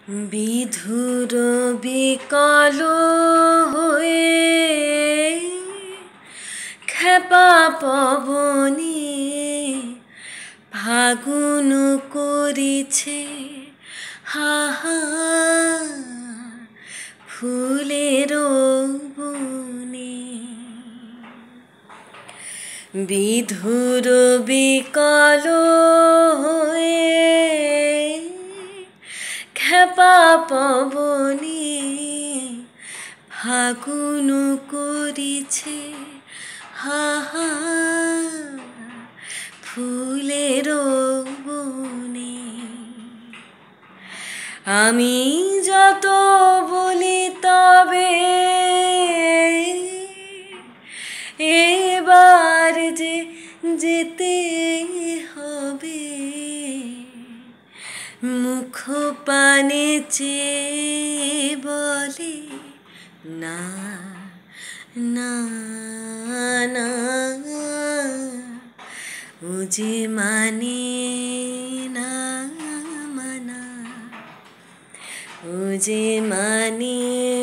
বিধুর বিকল হয়ে খেপা পবনে ফাগুন করিছে হাহা ফুলের বনে। বিধুর বিকল হয়ে খেপা পবনে ফাগুন করিছে হাহা ফুলের বনে। আমি যত বলি তবে এবার যে যেতে হবে, মুখ পানে চেয়ে বলে না না না, ও যে মানে না মানা, ও যে মানে